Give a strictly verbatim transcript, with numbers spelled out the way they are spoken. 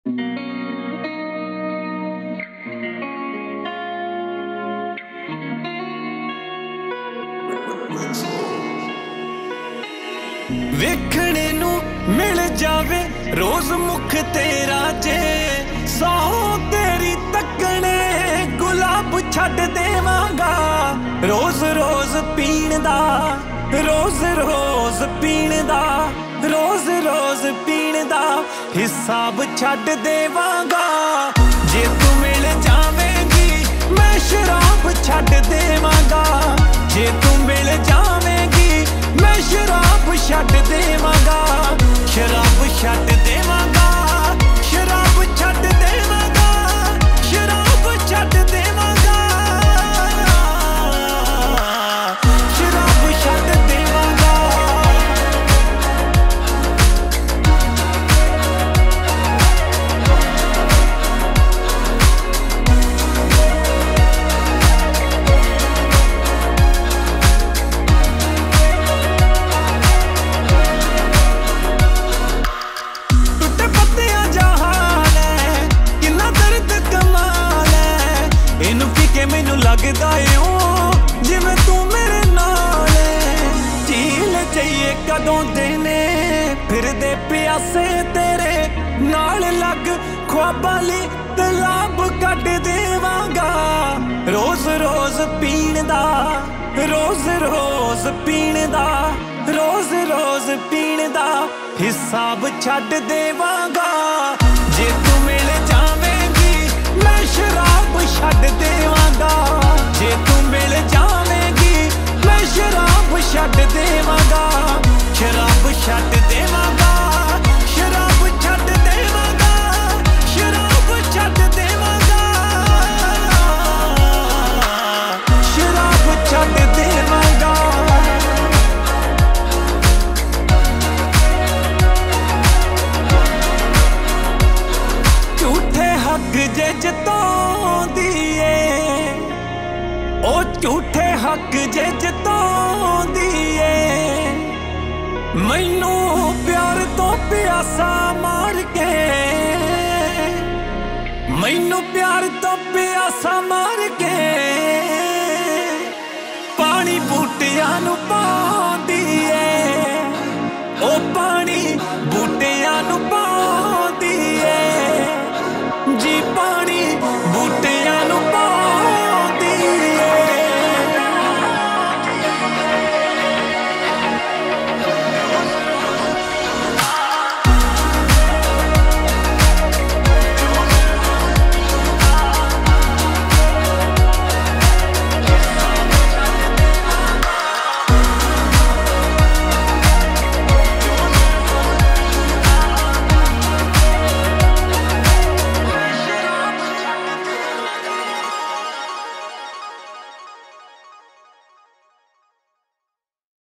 ਵੇਖਣੇ ਨੂੰ ਮਿਲ ਜਾਵੇ ਰੋਜ਼ ਮੁਖ ਤੇਰਾ ਜੇ ਸੌ ਤੇਰੀ ਤੱਕਣੇ ਗੁਲਾਬ ਛੱਡ ਦੇਵਾਂਗਾ ਰੋਜ਼ ਰੋਜ਼ ਪੀਣ ਦਾ ਰੋਜ਼ ਰੋਜ਼ ਪੀਣ ਦਾ ਰੋਜ਼ ਰੋਜ਼ ਪੀਣ ਦਾ ਹਿਸਾਬ ਛੱਡ ਦੇਵਾਂਗਾ ਜੇ ਤੂੰ ਮਿਲ ਜਾਵੇਂਗੀ ਮੈਂ ਸ਼ਰਾਬ ਛੱਡ ਦੇਵਾਂਗਾ ਜੇ ਤੂੰ ਮਿਲ ਜਾਵੇਂਗੀ मैं शराब छड्ड देवांगा शराब छड्ड देवांगा शराब छड्ड देवांगा शराब छड्ड देवांगा शराब छड्ड देवांगा ਮੈਨੂੰ ਲੱਗਦਾ ਏ ਓ ਜਿਵੇਂ ਤੂੰ ਮੇਰੇ ਨਾਲ ਝੀਲ ਜਾਈਏ ਕਦੋਂ ਦੇ ਨੇ ਫਿਰਦੇ ਪਿਆਸੇ ਤੇਰੇ ਨਾਲ ਲੱਗ ख्वाबां ਲਈ ਤਲਾਬ ਕੱਢ ਦੇਵਾਂਗਾ ਰੋਜ਼ ਰੋਜ਼ ਪੀਣ ਦਾ ਰੋਜ਼ ਰੋਜ਼ ਪੀਣ ਦਾ ਰੋਜ਼ ਰੋਜ਼ ਪੀਣ ਦਾ ਹਿਸਾਬ ਛੱਡ ਦੇਵਾਂਗਾ ਜੇ ਤੂੰ ਮਿਲ ਜਾਵੇਂਗੀ ਮੈਂ ਸ਼ਰਾਬ ਛੱਡ ਦੇਵਾਂਗਾ ਜੇ ਤੂੰ ਮਿਲ ਜਾਵੇਂਗੀ ਮੈਂ ਸ਼ਰਾਬ ਛੱਡ ਦੇਵਾਂਗਾ ਸ਼ਰਾਬ ਛੱਡ ਦੇਵਾਂਗਾ ਸ਼ਰਾਬ ਛੱਡ ਦੇਵਾਂਗਾ ਸ਼ਰਾਬ ਛੱਡ ਦੇਵਾਂਗਾ ਸ਼ਰਾਬ ਛੱਡ ਦੇਵਾਂਗਾ ਝੂਠੇ ਹੱਕ ਜੇ ਜਤਾਉਂਦੀ ਏ ਉਹ ਝੂਠੇ ਹੱਕ ਜੇ ਜਤਾਉਂਦੀ ਏ ਮੈਨੂੰ ਪਿਆਰ ਤੋਂ ਪਿਆਸਾ ਮਾਰ ਕੇ ਮੈਨੂੰ ਪਿਆਰ ਤੋਂ ਪਿਆਸਾ ਮਾਰ ਕੇ ਪਾਣੀ ਬੂਟਿਆਂ ਨੂੰ ਪਾ